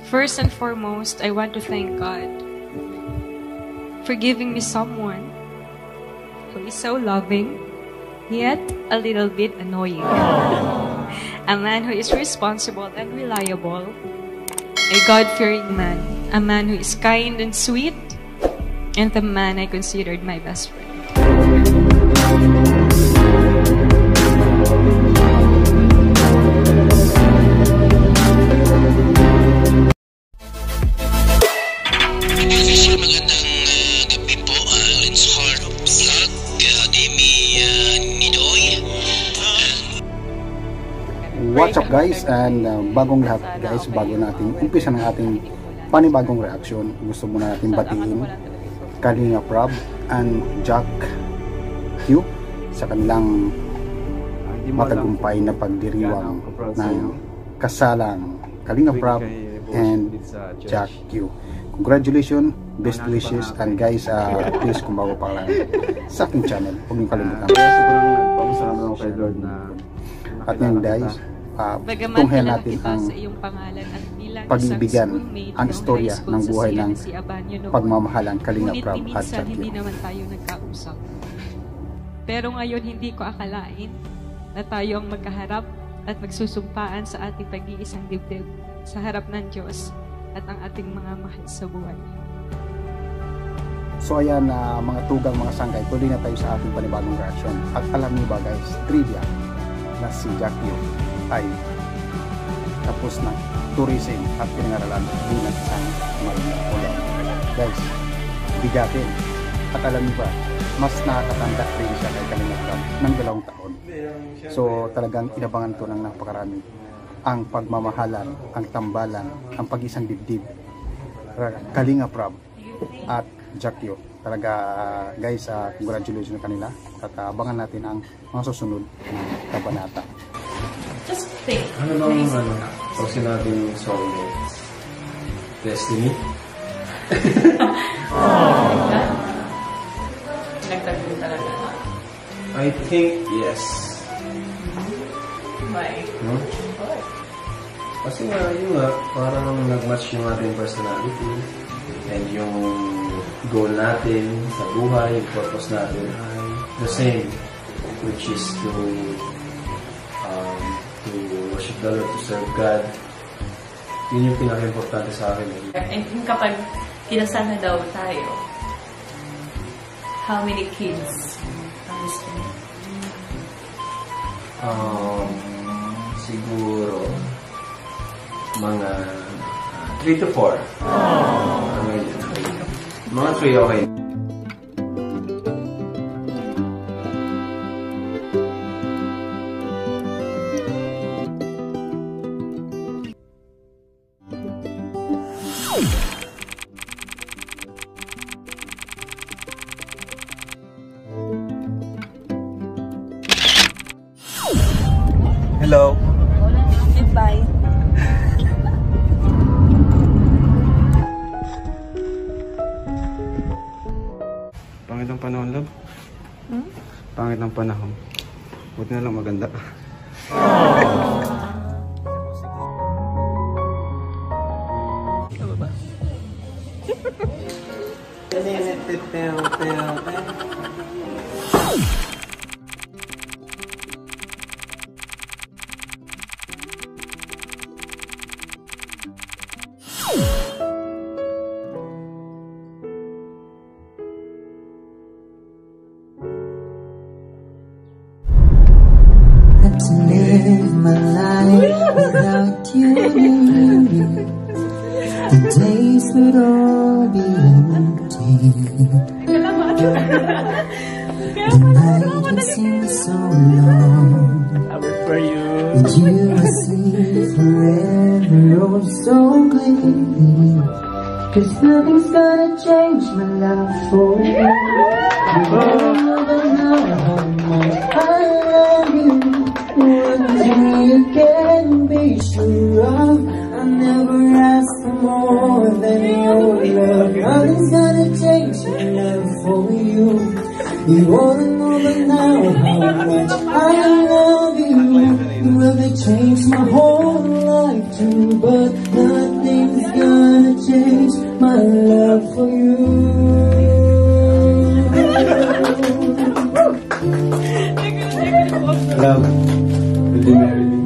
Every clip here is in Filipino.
First and foremost, I want to thank God for giving me someone who is so loving, yet a little bit annoying. A man who is responsible and reliable, a God-fearing man, a man who is kind and sweet, and the man I considered my best friend. What's up guys, and bagong lahat guys, bago natin umpisa ng ating panibagong reaction, gusto muna natin batiin Kalinga Prab and Jack Q sa kanilang matagumpay na pagdiriwang ng kasalang Kalinga Prab and Jack Q. Congratulations, best wishes, and guys, please kung bago pa lang sa aking channel, huwag niyong kalimutan. At ngayon guys, tunghayan natin ang pag-ibigan, ang istorya ng buhay ng pagmamahalan Kalinga Prab at Jack Q. Hindi naman tayo nagkausap. Pero ngayon hindi ko akalain na tayo ang magkaharap at magsusumpaan sa ating pag-iisang dibdib sa harap ng Diyos at ang ating mga mahal sa buhay. So ayan, mga tugang, mga sanggay, tuloy na tayo sa ating panibagong reaction. At alam niyo ba guys, trivia, na si Jack Q ay tapos ng tourism at pinangaralan bilang isang marunong ulam. Guys, bigatin. At alam niyo ba, mas nakakatanda rin siya kay Kalinga Prab ng 2 taon. So talagang inabangan to ng napakarami ang pagmamahalan, ang tambalan, ang pag-isang dibdib Kalinga Prab at Jack Q. Talaga guys, congratulations kanila at abangan natin ang mga susunod na kabanata. Just think. Ano bang pag sinabing soulmate? Destiny? Nagtagpo talaga. I think yes. Why? No? Kasi nga, yun nga, parang nag-match yung ating personality and yung goal natin sa buhay, yung purpose natin ay the same, which is to worship the Lord, to serve God. Yun yung pinaka-importante sa akin. And kapag kinasal na daw tayo, how many kids ang gusto mo? Siguro mga 3 to 4. Mga 3 okay. Hello. Goodbye. Pangit ang panahon, love. Pangit ang panahon. Buti na lang maganda. Tama ba? To live my life without you, the days would all be empty. The night would seem so long. I wait for you. And you will sleep forever, oh so clearly. 'Cause nothing's gonna change my love for you. You never know how much I love you. One thing you can be sure of, I never ask for more than your love. Nothing's gonna change my love for you. You wanna know by now how much I love you. You will change my whole life too, but nothing's gonna my love for you. Love, will you marry me?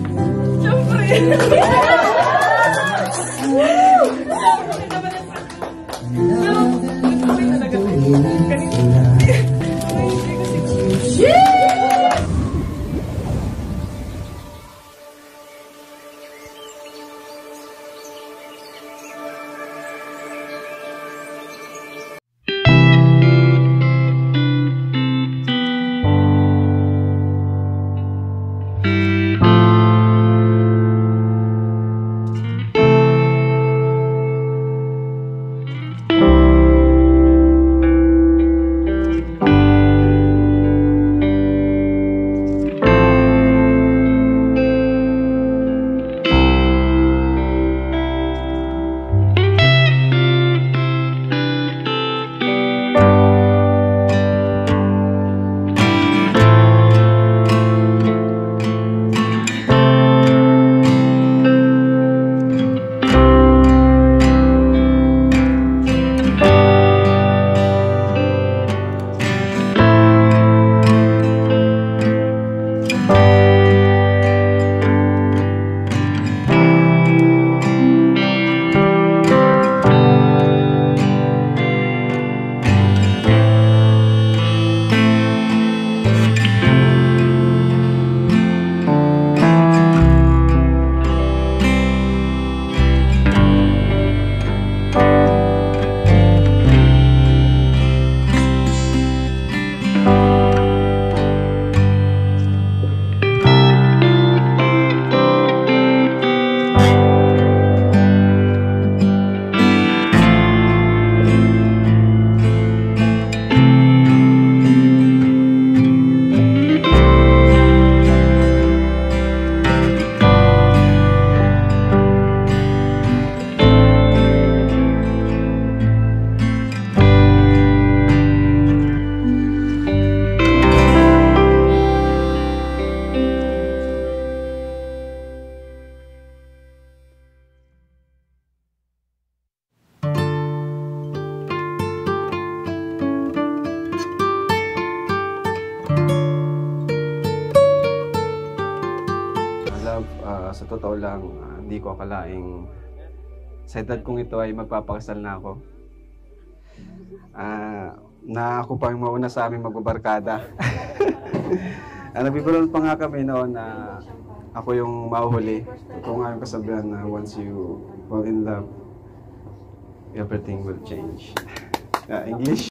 Sa totoo lang, hindi ko akalaing sa edad kong ito ay magpapakasal na ako. Na ako pa yung mauna sa aming magbabarkada. Nagbibalon pa nga kami noon na ako yung mahuhuli. Ito nga yung kasabihan na once you fall in love, everything will change. English.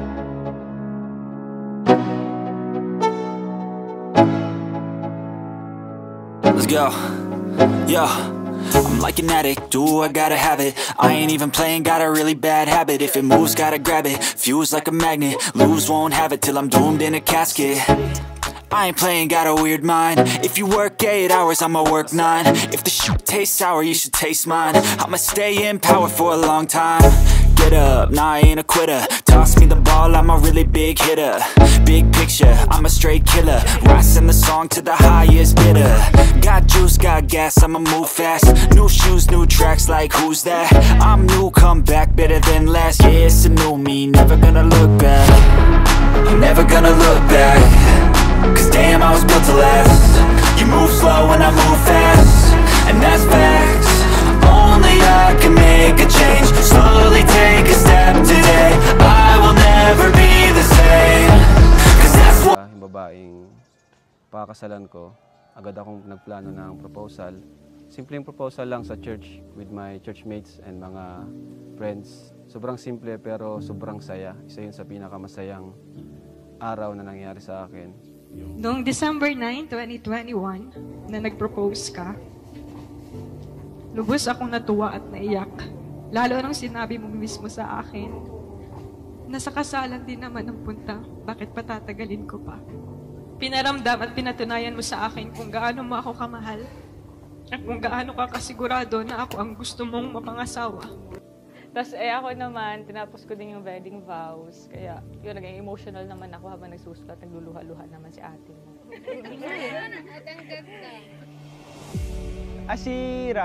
Let's go. Yo, I'm like an addict, do I gotta have it. I ain't even playing, got a really bad habit. If it moves, gotta grab it, fuse like a magnet. Lose, won't have it till I'm doomed in a casket. I ain't playing, got a weird mind. If you work 8 hours, I'ma work 9. If the shit tastes sour, you should taste mine. I'ma stay in power for a long time. Get up, nah, I ain't a quitter. Toss me the ball, I'm a really big hitter. Big picture, I'm a straight killer. Rising the song to the highest bidder. Got juice, got gas, I'ma move fast. New shoes, new tracks, like who's that? I'm new, come back, better than last. Yeah, it's a new me, never gonna look back. I'm never gonna look back. Cause damn, I was built to last. You move slow and I move fast, and that's facts. Only I can make a change. Slowly take a step today. I will never be the same. Cause that's what Yung babaeng pakakasalan ko, agad akong nagplano ng proposal. Simpleng proposal lang sa church with my churchmates and mga friends. Sobrang simple pero sobrang saya. Isa yun sa pinakamasayang araw na nangyari sa akin. Noong December 9, 2021, na nag-propose ka, lubos akong natuwa at naiyak. Lalo nang sinabi mo mismo sa akin, nasa kasalan din naman ang punta, bakit patatagalin ko pa? Pinaramdam at pinatunayan mo sa akin kung gaano mo ako kamahal at kung gaano ka kasigurado na ako ang gusto mong mapangasawa. Tapos ako naman, tinapos ko din yung wedding vows. Kaya yun, naging emotional naman ako habang nagsusulat, nagluluha-luha naman si ate mo. Si Rob,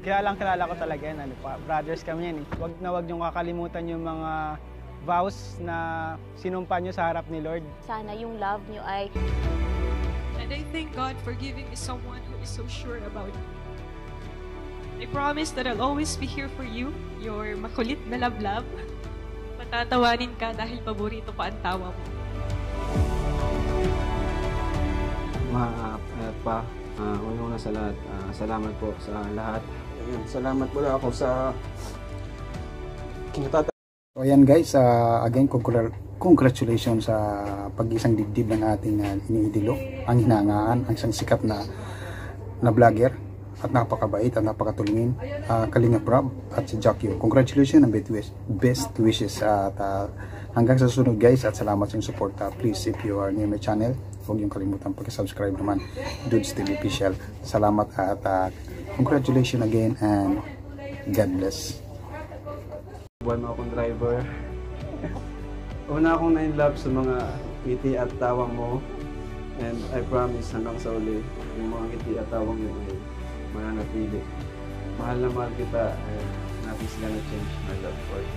kilala ko talaga yan. Brothers kami yan eh. Wag niyong kakalimutan yung mga vows na sinumpa niyo sa harap ni Lord. Sana yung love niyo ay... And I thank God for giving me someone who is so sure about me. I promise that I'll always be here for you, your makulit na lablab. Patatawanin ka dahil paborito pa ang tawa mo. Una sa lahat, salamat po sa lahat. Ayun, salamat po ako sa kinatata. So ayan guys, again congratulations sa pag-isang dibdib ng ating iniidolo, ang hinangaan, ang isang sikat na vlogger at napakabait at napakatulungin, Kalingap Rob at si Jackie. Congratulations and best wishes at hanggang sa susunod guys, at salamat sa inyong support. Please, if you are new my channel, huwag niyong kalimutan pag-subscribe naman, Dudes TV Official. Salamat at congratulations again and God bless. Buwan mo akong driver. Una akong na-in-love sa mga ngiti at tawang mo. And I promise hanggang sa uli, yung mga ngiti at tawang mo ay mananatili. Mahal na mahal kita and nothing's gonna change my love for you.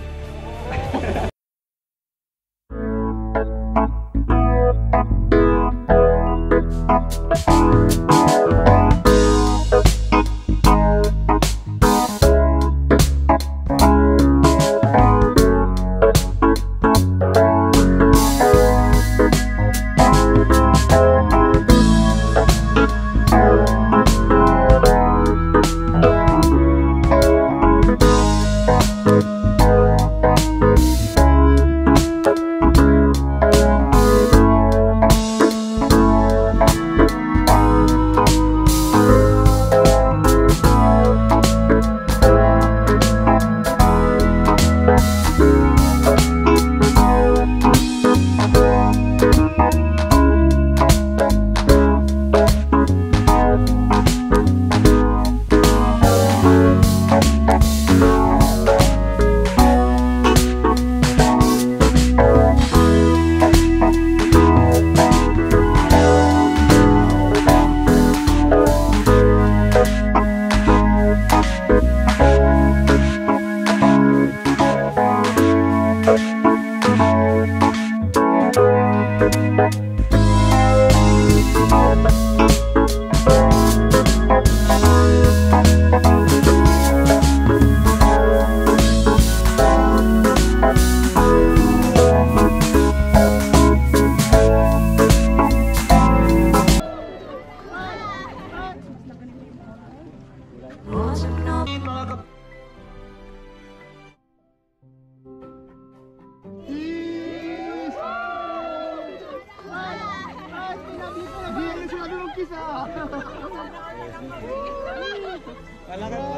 Wala ka